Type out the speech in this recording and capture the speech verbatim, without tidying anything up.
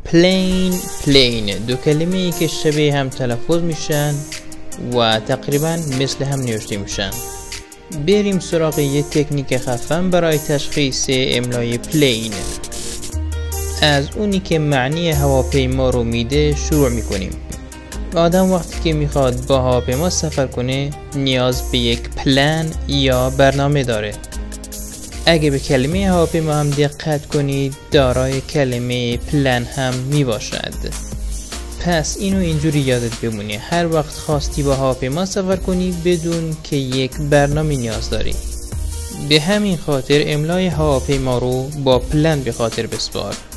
پلین پلین دو کلمه ای که شبیه هم تلفظ میشن و تقریبا مثل هم نوشته میشن. بریم سراغ یه تکنیک خفن برای تشخیص املای پلین. از اونی که معنی هواپیما رو میده شروع میکنیم. آدم وقتی که میخواد با هواپیما سفر کنه نیاز به یک پلن یا برنامه داره. اگه به کلمه هواپیما هم دقت کنید دارای کلمه پلن هم میباشد. پس اینو اینجوری یادت بمونه، هر وقت خواستی با هواپیما سفر کنی بدون که یک برنامه نیاز داری. به همین خاطر املای هواپیما رو با پلن به خاطر بسپار.